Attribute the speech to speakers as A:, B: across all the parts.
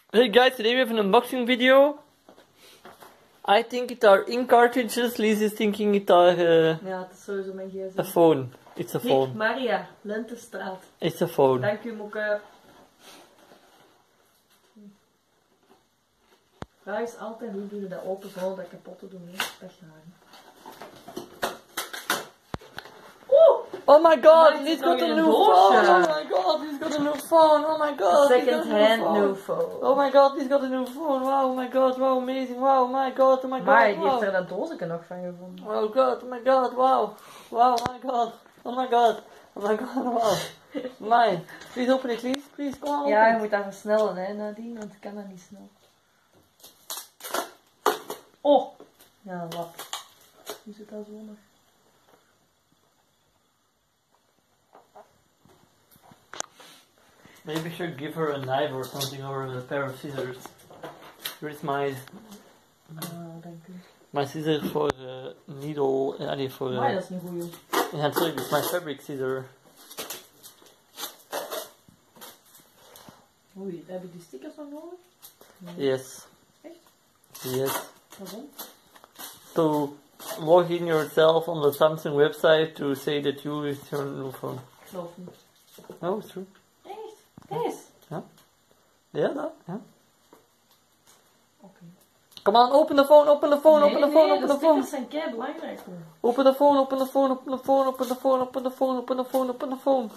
A: Hey guys, today we have an unboxing video. I think it are ink cartridges. Lies is thinking it are
B: ja, het is sowieso mijn gsm.
A: a phone. It's a phone.
B: Nick Maria, Lentestraat.
A: It's a phone.
B: Dank u, Moeke. Vraag is altijd, hoe doe je dat open zonder dat kapot te doen? Weggaan.
A: Oh my god,
B: Nice,
A: he's
B: nog
A: got a
B: in
A: new
B: een
A: phone!
B: doosje.
A: Oh my god, he's got a new phone! Oh my god!
B: Second hand new phone.
A: Oh my god, he's got a new phone! Wow, oh my god, wow, amazing! Wow, oh my god, oh my god!
B: Maar die
A: wow.
B: heeft er dat doosje nog van gevonden.
A: Oh god, oh my god, wow! Wow, oh my god! Oh my god! Oh my god, wow! Mine! Please open it, please! Please, come on, open
B: Ja, je
A: it.
B: moet dat versnellen, hè, nadien, want ik kan dat niet snel. Oh! Ja, wat? Hoe zit dat zo nog?
A: Maybe I should give her a knife or something, or a pair of scissors. Here is my
B: Dank u.
A: my scissors for needle. For
B: Maar dat is een goeie.
A: yeah, sorry, it's my fabric scissor.
B: Oei, heb je die stickers nog nodig?
A: Yes.
B: Echt?
A: Yes.
B: Waarom?
A: To log in yourself on the Samsung website to say that you is your new phone.
B: Ik geloof niet.
A: No, it's true.
B: Echt? Deze?
A: Yeah, that. Yeah.
B: Oké.
A: Come on, open the phone, open the phone, open the phone, open the phone.
B: stickers zijn kei belangrijk hoor.
A: Open the phone, open the phone, open the phone, open the phone, open the phone, open the phone, open the phone.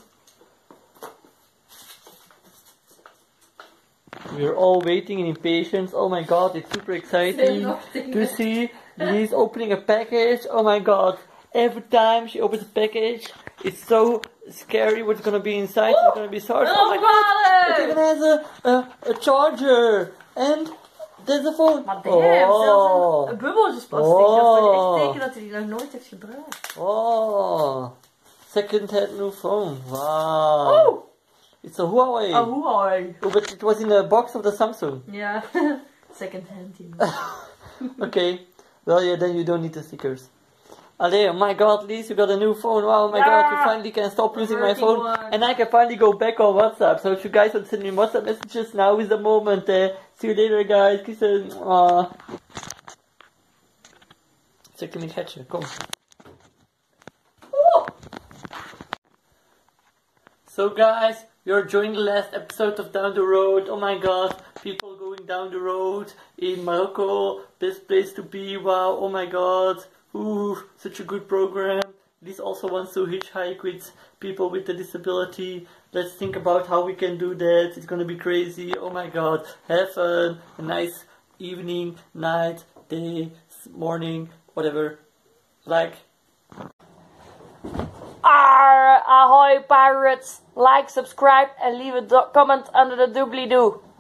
A: We're all waiting in impatience. Oh my god, it's super exciting to see Lies opening a package. Oh my god, every time she opens a package, it's so scary what's gonna be inside. It's gonna be so hard. Oh my god, it even has a charger. And there's a phone.
B: Maar damn, zelfs een bubbeltjesplastic. Dat is toch echt teken dat hij die nog nooit heeft gebruikt.
A: Oh, second hand new phone. Wow.
B: Oh!
A: It's a Huawei.
B: A Huawei.
A: Oh, but it was in the box of the Samsung.
B: Ja, second hand team.
A: Okay. Well, yeah, then you don't need the stickers. Allee, oh my god, Lies, you got a new phone. Wow, oh my god, you finally can stop using my
B: Working
A: phone.
B: one.
A: And I can finally go back on WhatsApp. So if you guys want to send me WhatsApp messages, now is the moment. See you later, guys. Kisses. Zeg hem niet hetje, kom. So guys, you're enjoying the last episode of Down the Road. Oh my god, people going down the road in Morocco. Best place to be. Wow, oh my god. Ooh, such a good program. This also wants to hitchhike with people with a disability. Let's think about how we can do that. It's gonna be crazy. Oh my god. Have fun. A nice evening, night, day, morning, whatever. Like.
B: Ahoy pirates! Like, subscribe and leave a comment under the doobly-doo.